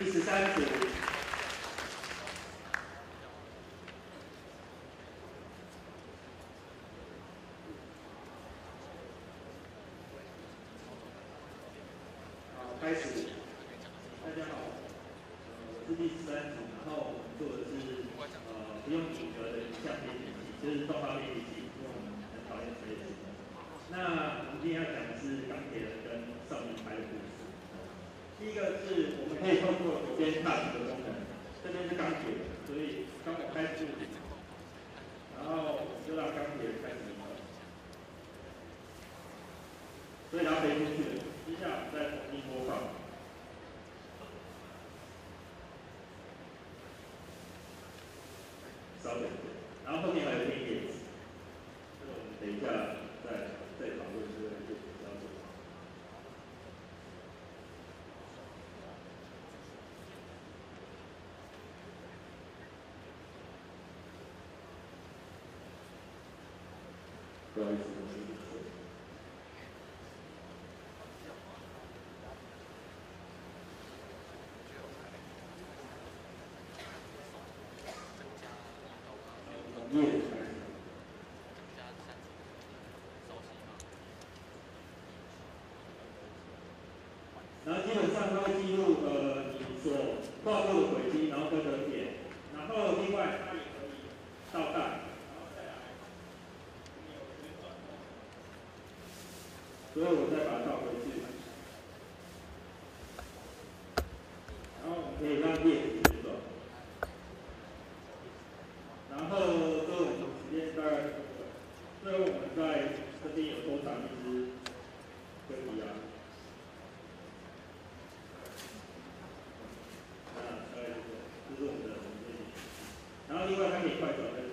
13组。好，开始。大家好，我是第13组，然后我们做的是不用骨骼的影像编辑器，就是动画编辑器，因为我们很讨厌这类型的。那我们今天要讲的是钢铁人跟少年派的故事。第一个是我们可以透过左边 touch 的功能，这边是钢铁人，所以当我开始，然后就让钢铁人开始移动，所以它飞出去了。接下来我们再重新播放。稍等一下，然后后面还有一片叶子，这个我们等一下再讨论这个叶子要怎么。不好意思，我是错。叶子开始。然后基本上它会记录你所画过的轨迹，然后跟着点，然后另外它也可以倒带，然后再来，所以我再把它倒回去，然后我们可以让叶子旋转，然后这我们时间大概最后我们在这边有多长一只龟皮啊？这是我们的红线，然后另外它可以快转跟